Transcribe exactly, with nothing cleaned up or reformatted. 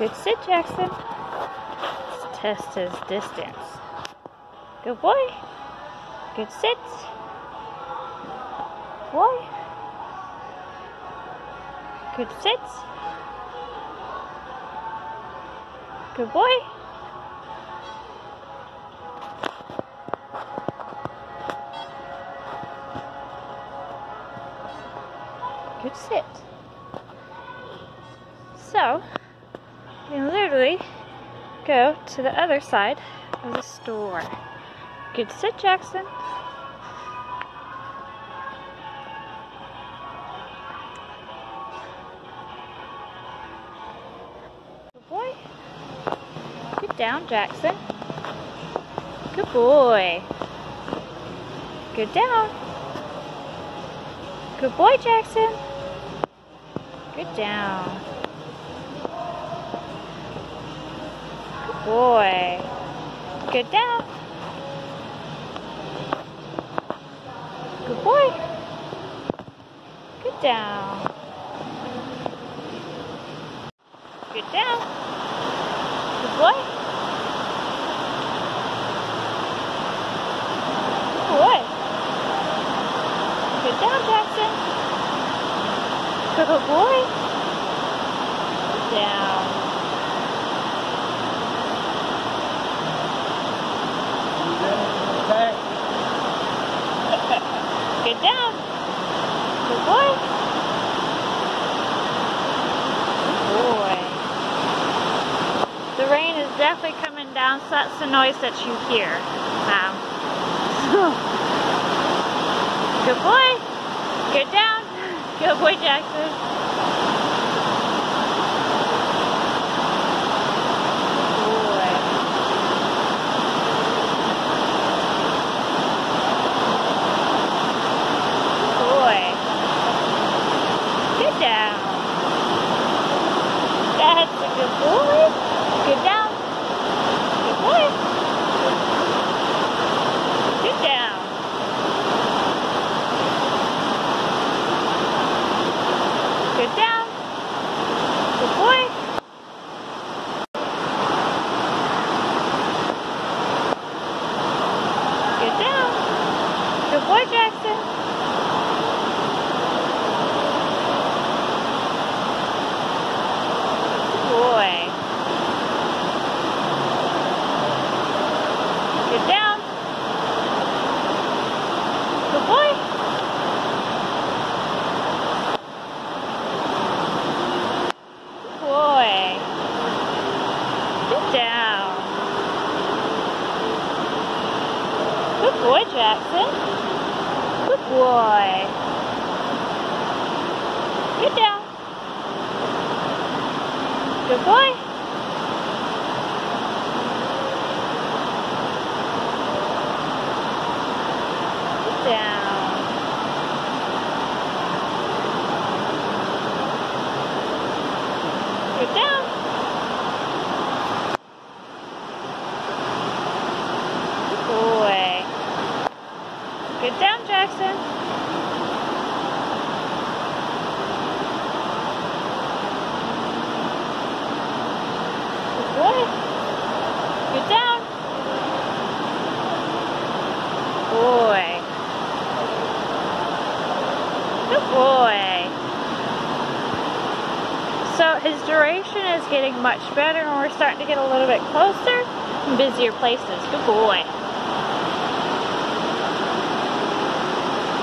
Good sit, Jackson. Let's test his distance. Good boy. Good sit. Boy. Good sit. Good boy. Good sit. So, you can literally go to the other side of the store. Good sit, Jackson. Good boy. Good down, Jackson. Good boy. Good down. Good boy, Jackson. Good down. Good boy. Good down. Good boy. Good down. Good down. Good boy. Good boy. Good down, Jackson. Good boy. Good down. Good down. Good boy. Good boy. The rain is definitely coming down, so that's the noise that you hear. Um, good boy. Good down. Good boy, Jackson. That's a good boy. Good down. Good boy. Good down. Good down. Good boy. Good down. Good boy, Jackson. Boy. Good down. Good boy. Good boy. Good down. Good boy, Jackson. Good boy. Good down. Good boy. Good down. Good down. Good boy. Good down, Jackson. Boy. Good down. Boy. Good boy. So his duration is getting much better and we're starting to get a little bit closer in busier places. Good boy.